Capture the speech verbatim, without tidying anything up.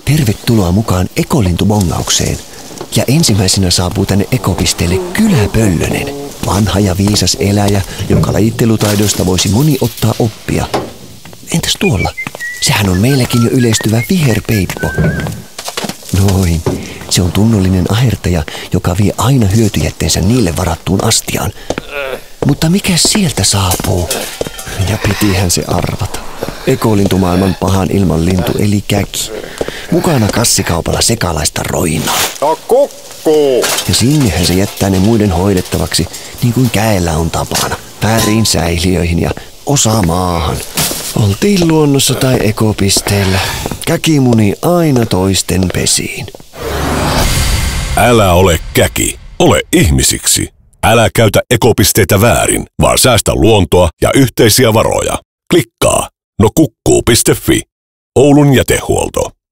Tervetuloa mukaan ekolintubongaukseen. Ja ensimmäisenä saapuu tänne ekopisteelle Kyläpöllönen. Vanha ja viisas eläjä, jonka lajittelutaidoista voisi moni ottaa oppia. Entäs tuolla? Sehän on meilläkin jo yleistyvä viherpeippo. Noin. Se on tunnollinen ahertaja, joka vie aina hyötyjätteensä niille varattuun astiaan. Mutta mikä sieltä saapuu? Ja pitihän se arvata. Ekolintumaailman pahan ilman lintu eli käki. Mukana kassikaupalla sekalaista roinaa. No kukkuu! Ja sinnehän se jättää ne muiden hoidettavaksi, niin kuin käellä on tapana. Vääriin säiliöihin ja osa maahan. Oltiin luonnossa tai ekopisteellä. Käki muni aina toisten pesiin. Älä ole käki, ole ihmisiksi. Älä käytä ekopisteitä väärin, vaan säästä luontoa ja yhteisiä varoja. Klikkaa no kukkuu piste fi. Oulun jätehuolto.